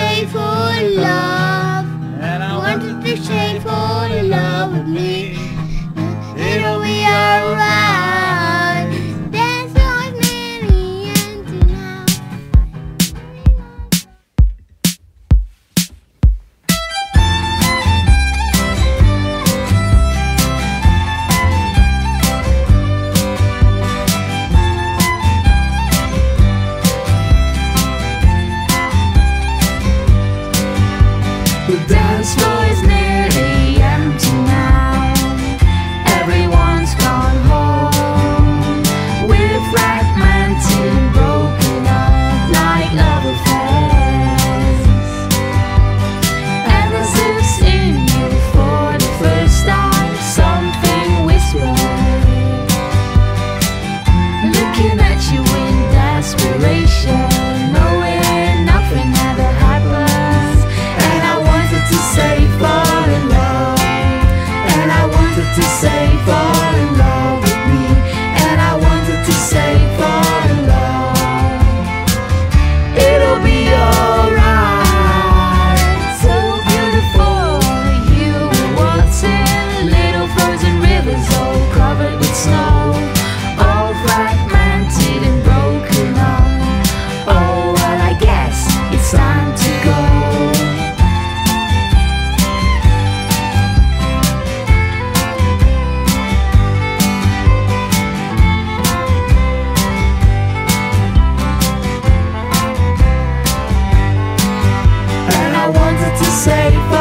say for love, and I wanted to say for love with me. It'll be alright. Dance like Mary and tonight. The dance floor is nearly empty now. Everyone's gone home. We're fragmented and broken up like love affairs. And as if seeing you for the first time, something whispered, looking at you in desperation, knowing nothing ever happens. And I wanted to say fall in love, and I wanted to say fall in love with me, and I wanted to say fall in love. It'll be alright. So beautiful, you were watching little frozen rivers all covered with snow, all fragmented and broken up. Oh well, I guess it's time to go. And I wanted to say